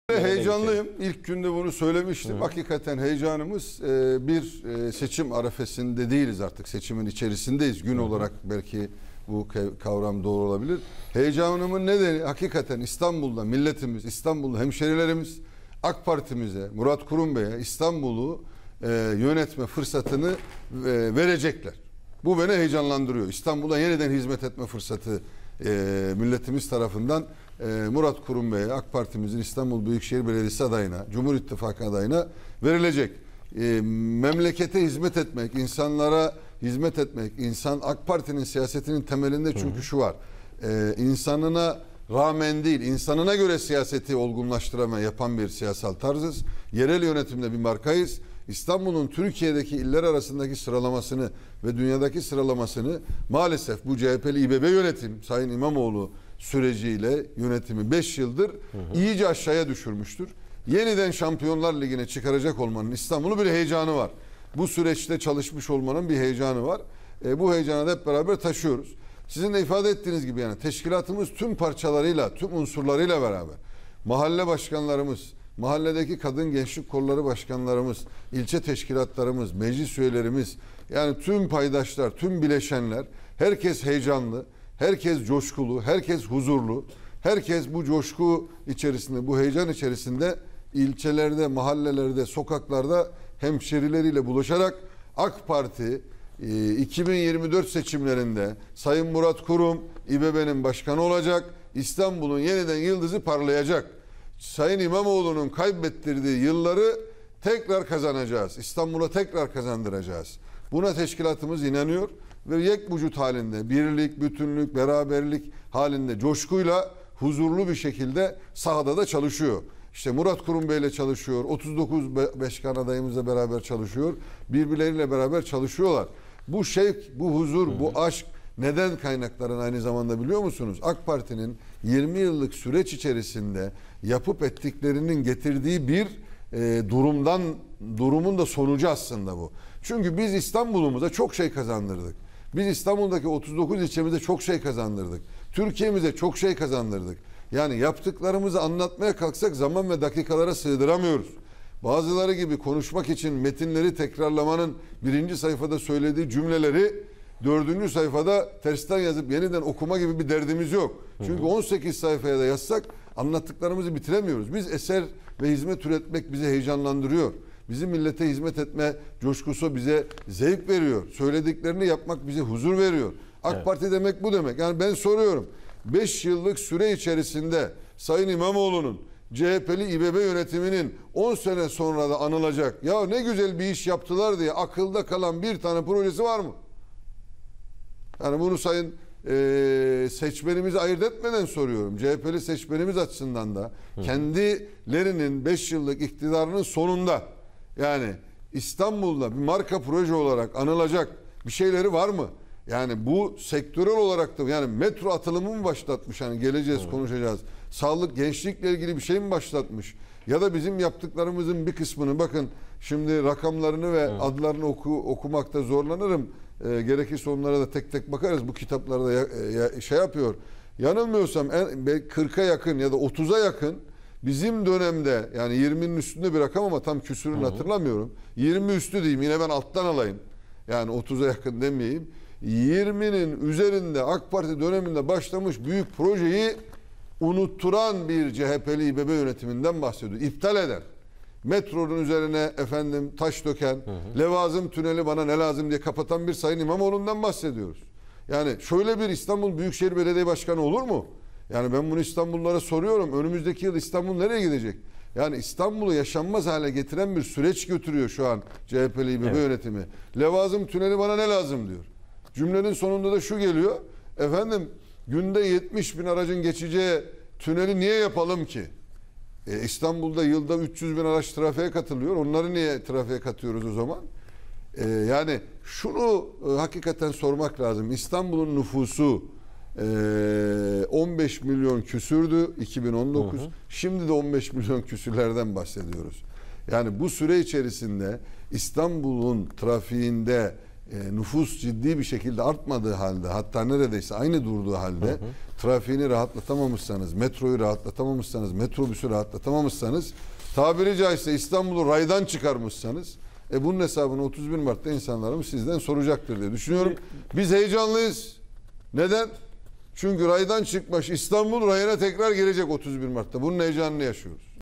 Heyecanlıyım. İlk günde bunu söylemiştim. Hakikaten heyecanımız bir seçim arefesinde değiliz artık. Seçimin içerisindeyiz. Gün olarak belki bu kavram doğru olabilir. Heyecanımın nedeni hakikaten İstanbul'da milletimiz, İstanbul'da hemşerilerimiz AK Parti'mize, Murat Kurum Bey'e İstanbul'u yönetme fırsatını verecekler. Bu beni heyecanlandırıyor. İstanbul'a yeniden hizmet etme fırsatı milletimiz tarafından Murat Kurum Bey'e, AK Parti'mizin İstanbul Büyükşehir Belediyesi adayına, Cumhur İttifakı adayına verilecek. Memlekete hizmet etmek, insanlara hizmet etmek, AK Parti'nin siyasetinin temelinde çünkü şu var. İnsanına rağmen değil, insanına göre siyaseti olgunlaştırma yapan bir siyasal tarzız. Yerel yönetimde bir markayız. İstanbul'un Türkiye'deki iller arasındaki sıralamasını ve dünyadaki sıralamasını maalesef bu CHP'li İBB yönetim, Sayın İmamoğlu süreciyle yönetimi 5 yıldır iyice aşağıya düşürmüştür. Yeniden Şampiyonlar Ligi'ne çıkaracak olmanın İstanbul'un bir heyecanı var. Bu süreçte çalışmış olmanın bir heyecanı var. Bu heyecanı da hep beraber taşıyoruz. Sizin de ifade ettiğiniz gibi yani teşkilatımız tüm parçalarıyla, tüm unsurlarıyla beraber mahalle başkanlarımız, mahalledeki kadın gençlik kolları başkanlarımız, ilçe teşkilatlarımız, meclis üyelerimiz, yani tüm paydaşlar, tüm bileşenler, herkes heyecanlı, herkes coşkulu, herkes huzurlu, herkes bu coşku içerisinde, bu heyecan içerisinde ilçelerde, mahallelerde, sokaklarda hemşerileriyle buluşarak AK Parti 2024 seçimlerinde Sayın Murat Kurum İBB'nin başkanı olacak, İstanbul'un yeniden yıldızı parlayacak. Sayın İmamoğlu'nun kaybettirdiği yılları tekrar kazanacağız. İstanbul'a tekrar kazandıracağız. Buna teşkilatımız inanıyor ve yek vücut halinde, birlik, bütünlük, beraberlik halinde coşkuyla huzurlu bir şekilde sahada da çalışıyor. İşte Murat Kurum Bey'le çalışıyor, 39 başkan adayımızla beraber çalışıyor, birbirleriyle beraber çalışıyorlar. Bu şevk, bu huzur, bu aşk neden kaynakların aynı zamanda biliyor musunuz? AK Parti'nin 20 yıllık süreç içerisinde yapıp ettiklerinin getirdiği bir durumun da sonucu aslında bu. Çünkü biz İstanbul'umuza çok şey kazandırdık. Biz İstanbul'daki 39 ilçemize çok şey kazandırdık. Türkiye'mize çok şey kazandırdık. Yani yaptıklarımızı anlatmaya kalksak zaman ve dakikalara sığdıramıyoruz. Bazıları gibi konuşmak için metinleri tekrarlamanın birinci sayfada söylediği cümleleri 4. sayfada tersten yazıp yeniden okuma gibi bir derdimiz yok. Çünkü 18 sayfaya da yazsak anlattıklarımızı bitiremiyoruz. Biz eser ve hizmet üretmek bizi heyecanlandırıyor. Bizim millete hizmet etme coşkusu bize zevk veriyor. Söylediklerini yapmak bize huzur veriyor. AK Parti demek bu demek. Yani ben soruyorum. 5 yıllık süre içerisinde Sayın İmamoğlu'nun CHP'li İBB yönetiminin 10 sene sonra da anılacak. Ya ne güzel bir iş yaptılar diye akılda kalan bir tane projesi var mı? Yani bunu sayın seçmenimizi ayırt etmeden soruyorum. CHP'li seçmenimiz açısından da kendilerinin 5 yıllık iktidarının sonunda yani İstanbul'da bir marka proje olarak anılacak bir şeyleri var mı? Yani bu sektörel olarak da yani metro atılımı mı başlatmış? Hani geleceğiz, konuşacağız. Sağlık, gençlikle ilgili bir şey mi başlatmış? Ya da bizim yaptıklarımızın bir kısmını bakın şimdi rakamlarını ve adlarını okumakta zorlanırım. Gerekirse onlara da tek tek bakarız. Bu kitaplarda şey yapıyor. Yanılmıyorsam 40'a yakın ya da 30'a yakın bizim dönemde yani 20'nin üstünde bir rakam ama tam küsürünü hatırlamıyorum. 20 üstü diyeyim yine ben alttan alayım. Yani 30'a yakın demeyeyim. 20'nin üzerinde AK Parti döneminde başlamış büyük projeyi unutturan bir CHP'li İBB yönetiminden bahsediyor. İptal eden. Metronun üzerine efendim taş döken, Levazım tüneli bana ne lazım diye kapatan bir Sayın İmamoğlu'ndan bahsediyoruz. Yani şöyle bir İstanbul Büyükşehir Belediye Başkanı olur mu? Yani ben bunu İstanbullulara soruyorum. Önümüzdeki yıl İstanbul nereye gidecek? Yani İstanbul'u yaşanmaz hale getiren bir süreç götürüyor şu an CHP'li İBB yönetimi. Levazım tüneli bana ne lazım diyor. Cümlenin sonunda da şu geliyor. Efendim günde 70 bin aracın geçeceği tüneli niye yapalım ki? İstanbul'da yılda 300 bin araç trafiğe katılıyor. Onları niye trafiğe katıyoruz o zaman? Yani şunu hakikaten sormak lazım. İstanbul'un nüfusu 15 milyon küsürdü 2019. Şimdi de 15 milyon küsürlerden bahsediyoruz. Yani bu süre içerisinde İstanbul'un trafiğinde nüfus ciddi bir şekilde artmadığı halde, hatta neredeyse aynı durduğu halde trafiğini rahatlatamamışsanız, metroyu rahatlatamamışsanız, metrobüsü rahatlatamamışsanız, tabiri caizse İstanbul'u raydan çıkarmışsanız, bunun hesabını 31 Mart'ta insanlarımız sizden soracaktır diye düşünüyorum. Biz heyecanlıyız. Neden? Çünkü raydan çıkmış İstanbul rayına tekrar gelecek 31 Mart'ta. Bunun heyecanını yaşıyoruz.